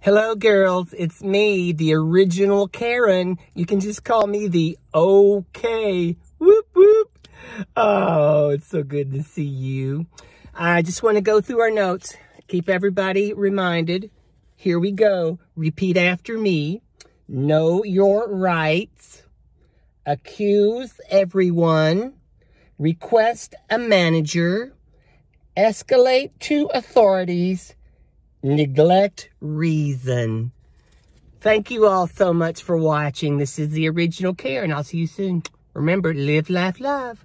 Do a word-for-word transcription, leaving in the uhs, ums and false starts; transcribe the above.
Hello, girls. It's me, the original Karen. You can just call me the OK. Whoop, whoop. Oh, it's so good to see you. I just want to go through our notes. Keep everybody reminded. Here we go. Repeat after me. Know your rights. Accuse everyone. Request a manager. Escalate to authorities. Neglect reason. Thank you all so much for watching. This is the original Karen. I'll see you soon. Remember, live, laugh, love.